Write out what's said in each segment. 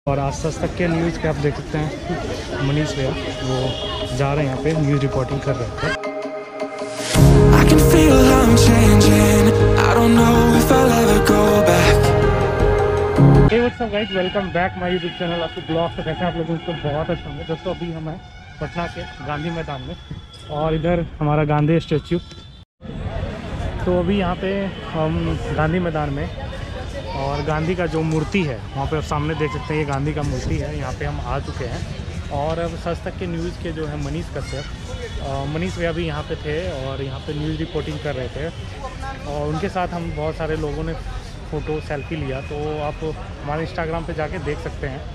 और आज तक के न्यूज़ के आप देख सकते हैं मनीष भैया वो जा रहे हैं यहाँ पे न्यूज़ रिपोर्टिंग कर रहे थे। Hey what's up guys, welcome back my YouTube channel. आपके ब्लॉग से कैसे आप लोगों को बहुत अच्छा होंगे। दोस्तों अभी हम हैं पटना के गांधी मैदान में और इधर हमारा गांधी स्टैचू। तो अभी यहाँ पे हम गांधी मैदान में और गांधी का जो मूर्ति है वहाँ पे सामने देख सकते हैं, ये गांधी का मूर्ति है। यहाँ पे हम आ चुके हैं और अब सच तक के न्यूज़ के जो है मनीष कश्यप, मनीष भैया भी यहाँ पे थे और यहाँ पे न्यूज़ रिपोर्टिंग कर रहे थे और उनके साथ हम बहुत सारे लोगों ने फ़ोटो सेल्फी लिया। तो आप हमारे इंस्टाग्राम पे जाके देख सकते हैं।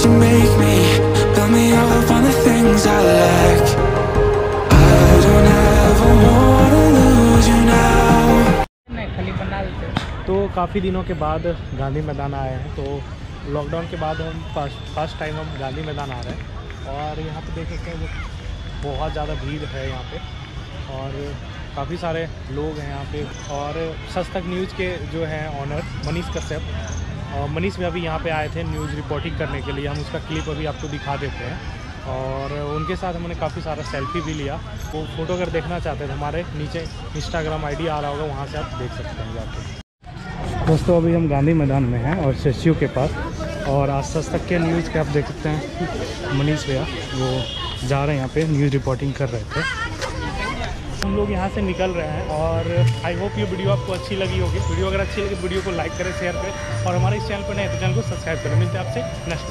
तो काफ़ी दिनों के बाद गांधी मैदान आए हैं। तो लॉकडाउन के बाद हम फर्स्ट टाइम हम गांधी मैदान आ रहे हैं और यहाँ पे देख सकते हैं बहुत ज़्यादा भीड़ है यहाँ पे और काफ़ी सारे लोग हैं यहाँ पे। और सच तक न्यूज़ के जो हैं ऑनर मनीष कश्यप और मनीष भी अभी यहाँ पे आए थे न्यूज़ रिपोर्टिंग करने के लिए। हम उसका क्लिप अभी आपको दिखा देते हैं और उनके साथ हमने काफ़ी सारा सेल्फी भी लिया। वो फ़ोटो अगर देखना चाहते थे हमारे नीचे इंस्टाग्राम आईडी आ रहा होगा, वहाँ से आप देख सकते हैं जाके। दोस्तों अभी हम गांधी मैदान में हैं और स्टैच्यू के पास और आज तक के न्यूज़ के आप देख सकते हैं मनीष भैया वो जा रहे हैं यहाँ पे न्यूज़ रिपोर्टिंग कर रहे थे। हम लोग यहाँ से निकल रहे हैं और आई होप ये वीडियो आपको अच्छी लगी होगी। वीडियो अगर अच्छी लगी वीडियो को लाइक करें, शेयर करें और हमारे इस चैनल पर नए तो चैनल को सब्सक्राइब करें। मिलते हैं आपसे नेक्स्ट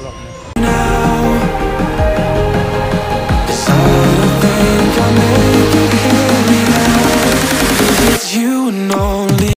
ब्लॉग में।